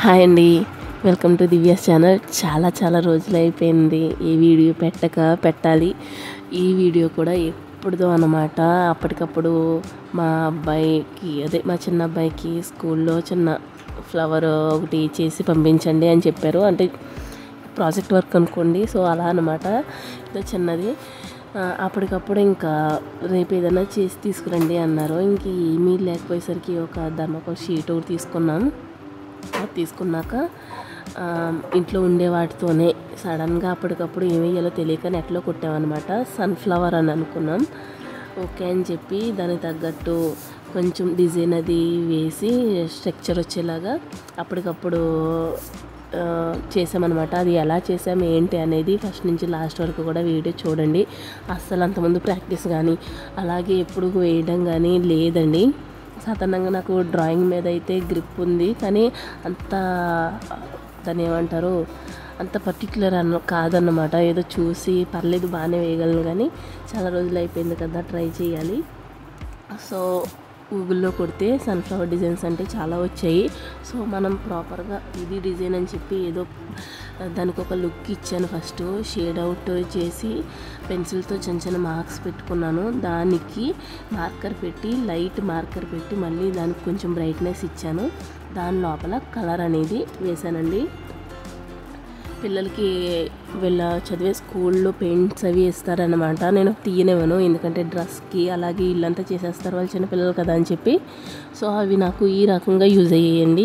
Hi అండి, welcome to Divya's channel. చాలా రోజులు అయిపోయింది ఈ వీడియో పెట్టాలి. ఈ వీడియో కూడా ఎప్పుడుదో అన్నమాట. అప్పటికప్పుడు మా చిన్న అబ్బాయికి స్కూల్లో చిన్న ఫ్లవర్ ఒకటి చేసి పంపించండి అని చెప్పారు. అంటే ప్రాజెక్ట్ వర్క్ అనుకోండి. సో అలా అన్నమాట. ఇది చిన్నది. అప్పటికప్పుడు ఇంకా రేపు ఏదైనా చేసి తీసుకురండి అన్నారు. ఇంక ఏమీ లేకపోయేసరికి ఒక థర్మాకోల్ షీట్ ఒకటి తీసుకున్నాక ఇంట్లో ఉండే వాటితోనే సడన్గా అప్పటికప్పుడు ఏమి వేయాలో తెలియక నెట్లో కొట్టామన్నమాట. సన్ఫ్లవర్ అని అనుకున్నాం. ఓకే అని చెప్పి దానికి తగ్గట్టు కొంచెం డిజైన్ అది వేసి స్ట్రక్చర్ వచ్చేలాగా అప్పటికప్పుడు చేసామన్నమాట. అది ఎలా చేసాము ఏంటి అనేది ఫస్ట్ నుంచి లాస్ట్ వరకు కూడా వీడియో చూడండి. అస్సలు అంతకుముందు ప్రాక్టీస్ కానీ అలాగే ఎప్పుడు వేయడం కానీ లేదండి. సాధారణంగా నాకు డ్రాయింగ్ మీద అయితే గ్రిప్ ఉంది, కానీ దాన్ని ఏమంటారు, అంత పర్టిక్యులర్ కాదన్నమాట. ఏదో చూసి పర్లేదు బాగానే వేయగలను, కానీ చాలా రోజులు అయిపోయింది కదా, ట్రై చేయాలి. సో గూగుల్లో కొడితే సన్ఫ్లవర్ డిజైన్స్ అంటే చాలా వచ్చాయి. సో మనం ప్రాపర్గా ఇది డిజైన్ అని చెప్పి ఏదో దానికి ఒక లుక్ ఇచ్చాను. ఫస్ట్ షేడ్ అవుట్ చేసి పెన్సిల్తో చిన్న మార్క్స్ పెట్టుకున్నాను. దానికి లైట్ మార్కర్ పెట్టి మళ్ళీ దానికి కొంచెం బ్రైట్నెస్ ఇచ్చాను. దాని లోపల కలర్ అనేది వేసానండి. పిల్లలకి వీళ్ళ చదివే స్కూల్లో పెయింట్స్ అవి ఇస్తారనమాట. నేను తీయనివ్వను, ఎందుకంటే డ్రెస్కి అలాగే ఇల్లంతా చేసేస్తారు వాళ్ళు చిన్నపిల్లలు కదా అని చెప్పి. సో అవి నాకు ఈ రకంగా యూజ్ అయ్యేయండి.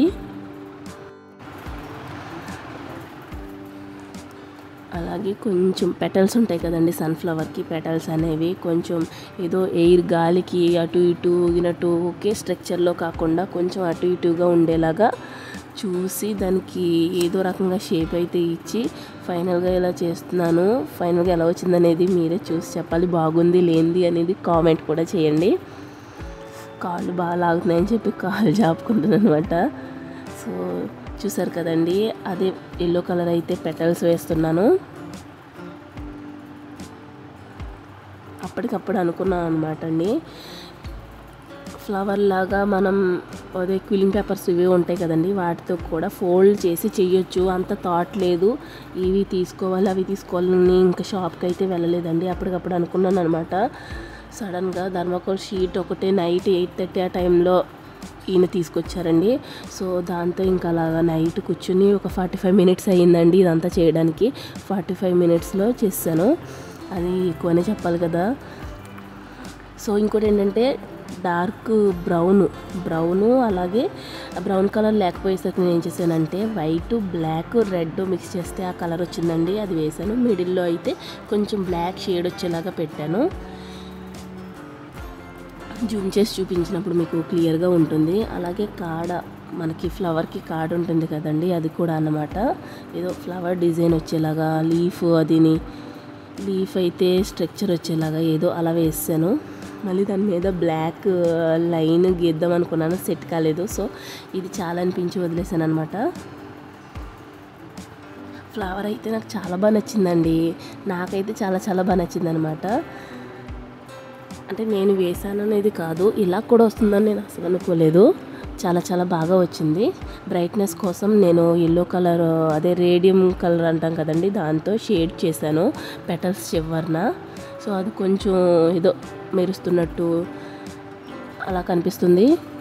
అలాగే కొంచెం పెటల్స్ ఉంటాయి కదండి, సన్ఫ్లవర్కి పెటల్స్ అనేవి కొంచెం ఏదో ఎయిర్ గాలికి అటు ఇటు ఊగినట్టు ఒకే స్ట్రక్చర్లో కాకుండా కొంచెం అటు ఇటుగా ఉండేలాగా చూసి దానికి ఏదో రకంగా షేప్ అయితే ఇచ్చి ఫైనల్గా ఇలా చేస్తున్నాను. ఫైనల్గా ఎలా వచ్చిందనేది మీరే చూసి చెప్పాలి. బాగుంది లేనిది అనేది కామెంట్ కూడా చేయండి. కాళ్ళు బాగా లాగుతున్నాయని చెప్పి కాళ్ళు చాపుకుంటున్నాను అనమాట. సో చూసారు కదండి, అదే ఎల్లో కలర్ అయితే పెటల్స్ వేస్తున్నాను. అప్పటికప్పుడు అనుకున్నాను అనమాట అండి. ఫ్లవర్ లాగా మనం అదే క్విల్లింగ్ పేపర్స్ ఇవి ఉంటాయి కదండి, వాటితో కూడా ఫోల్డ్ చేసి చెయ్యొచ్చు. అంత థాట్ లేదు, ఇవి తీసుకోవాలి అవి తీసుకోవాలని ఇంకా షాప్కి అయితే వెళ్ళలేదండి. అప్పటికప్పుడు అనుకున్నాను అనమాట. సడన్గా థర్మాకోల్ షీట్ ఒకటే నైట్ 8:30 ఆ టైంలో ఈయన తీసుకొచ్చారండి. సో దాంతో ఇంకా అలాగా నైట్ కూర్చుని ఒక 45 మినిట్స్ అయ్యిందండి ఇదంతా చేయడానికి. 45 మినిట్స్లో చేశాను. అది ఎక్కువనే చెప్పాలి కదా. సో ఇంకోటి ఏంటంటే డార్క్ బ్రౌను అలాగే బ్రౌన్ కలర్ లేకపోయేసరికి నేను ఏం చేశానంటే వైట్ బ్లాక్ రెడ్ మిక్స్ చేస్తే ఆ కలర్ వచ్చిందండి, అది వేసాను. మిడిల్లో అయితే కొంచెం బ్లాక్ షేడ్ వచ్చేలాగా పెట్టాను. జూమ్ చేసి చూపించినప్పుడు మీకు క్లియర్గా ఉంటుంది. అలాగే మనకి ఫ్లవర్కి కాడ ఉంటుంది కదండి, అది కూడా అన్నమాట. ఏదో ఫ్లవర్ డిజైన్ వచ్చేలాగా లీఫ్ అయితే స్ట్రక్చర్ వచ్చేలాగా ఏదో అలా వేసాను. మళ్ళీ దాని మీద బ్లాక్ లైన్ గీద్దాం అనుకున్నాను, సెట్ కాలేదు. సో ఇది చాలా అనిపించి వదిలేసాను అనమాట. ఫ్లవర్ అయితే నాకు చాలా బాగా నచ్చిందండి. నాకైతే చాలా బాగా నచ్చింది అనమాట. అంటే నేను వేసాను అనేది కాదు, ఇలా కూడా వస్తుందని నేను అసలు అనుకోలేదు. చాలా బాగా వచ్చింది. బ్రైట్నెస్ కోసం నేను ఎల్లో కలర్, అదే రేడియం కలర్ అంటాం కదండి, దాంతో షేడ్ చేశాను పెటల్స్ చివరన. సో అది కొంచెం ఏదో మెరుస్తున్నట్టు అలా కనిపిస్తుంది.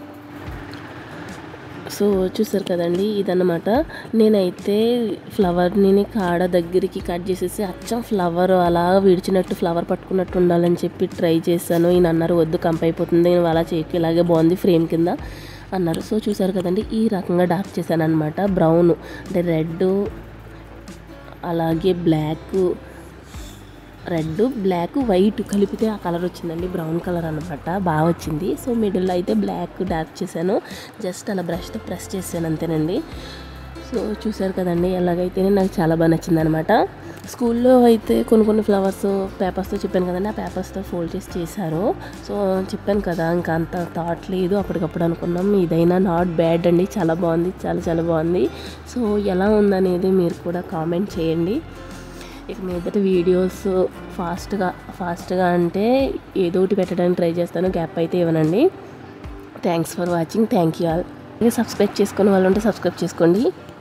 సో చూసారు కదండి, ఇదన్నమాట. నేనైతే ఫ్లవర్ని కాడ దగ్గరికి కట్ చేసేసి అచ్చం ఫ్లవర్ అలా విడిచినట్టు ఫ్లవర్ పట్టుకున్నట్టు ఉండాలని చెప్పి ట్రై చేశాను. ఈయన అన్నారు వద్దు, కంపైపోతుంది, నేను అలా చేయకు, ఇలాగే బాగుంది ఫ్రేమ్ కింద అన్నారు. సో చూసారు కదండి, ఈ రకంగా డార్క్ చేశాను అనమాట. బ్రౌన్ అంటే రెడ్ అలాగే రెడ్ బ్లాక్ వైట్ కలిపితే ఆ కలర్ వచ్చిందండి, బ్రౌన్ కలర్ అనమాట. బాగా వచ్చింది. సో మిడిల్లో అయితే బ్లాక్ డార్క్ చేశాను, జస్ట్ అలా బ్రష్తో ప్రెస్ చేశాను అంతేనండి. సో చూసారు కదండి, ఎలాగైతేనే నాకు చాలా బాగా నచ్చింది అనమాట. స్కూల్లో అయితే కొన్ని ఫ్లవర్స్ పేపర్స్తో చెప్పాను కదండి, ఆ పేపర్స్తో ఫోల్డ్ చేశారు. సో చెప్పాను కదా, ఇంకా అంత థాట్ లేదు, అప్పటికప్పుడు అనుకున్నాం. ఇదైనా నాట్ బ్యాడ్ అండి, చాలా బాగుంది, చాలా బాగుంది. సో ఎలా ఉందనేది మీరు కూడా కామెంట్ చేయండి. ఇక మీదట వీడియోస్ ఫాస్ట్గా అంటే ఏదో ఒకటి పెట్టడానికి ట్రై చేస్తాను, గ్యాప్ అయితే ఇవ్వనండి. Thanks for watching. Thank you all. Subscribe చేసుకునే వాళ్ళు ఉంటే సబ్స్క్రైబ్ చేసుకోండి.